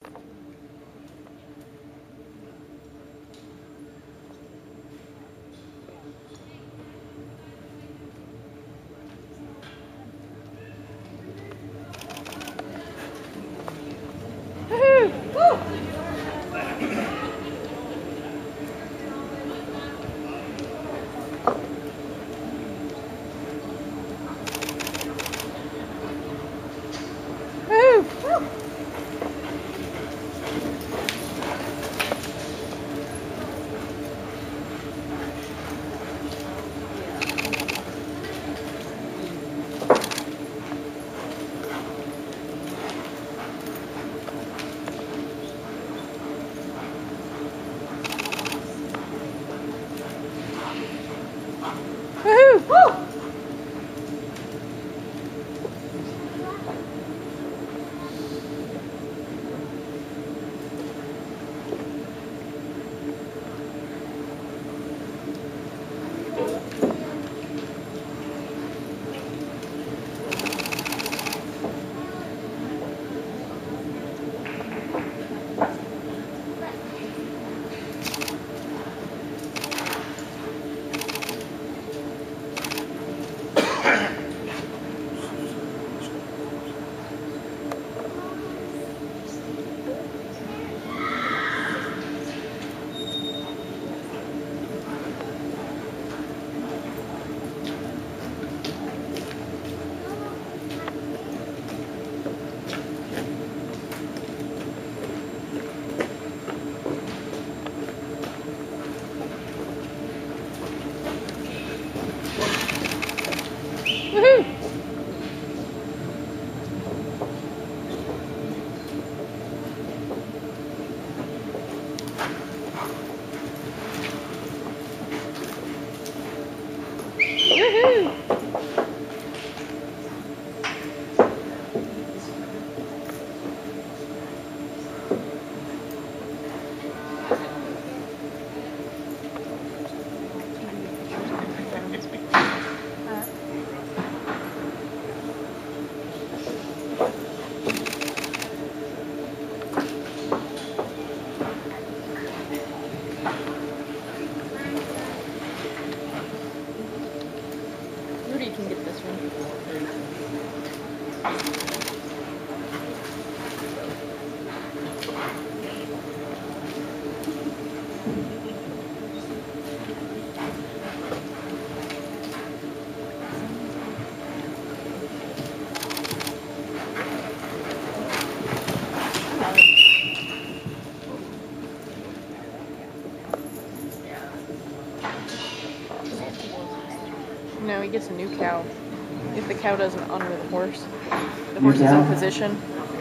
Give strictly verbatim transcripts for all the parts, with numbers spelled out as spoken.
No, he gets a new cow. If the cow doesn't honor the horse, the horse is in position,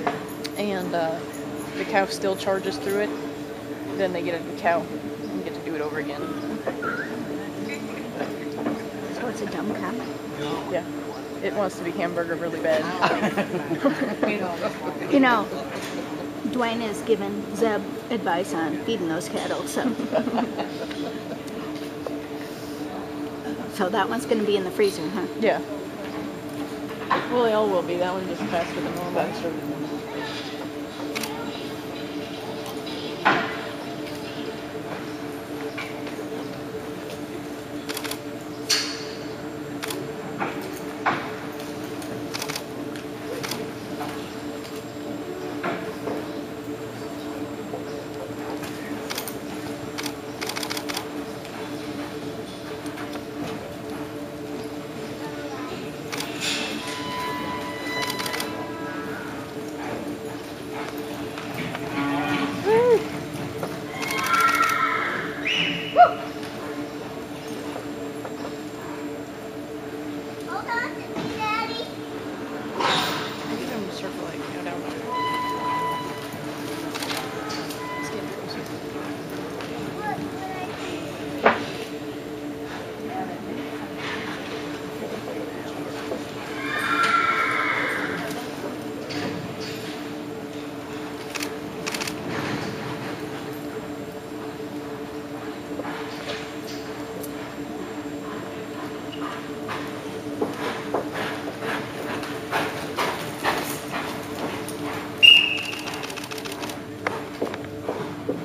and uh, the cow still charges through it, then they get a new cow and get to do it over again. So it's a dumb cow? Yeah. It wants to be hamburger really bad. You know, Dwayne has given Zeb advice on feeding those cattle, so... So that one's going to be in the freezer, huh? Yeah. Well, they all will be. That one just faster than normal. Faster.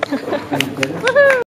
Woohoo!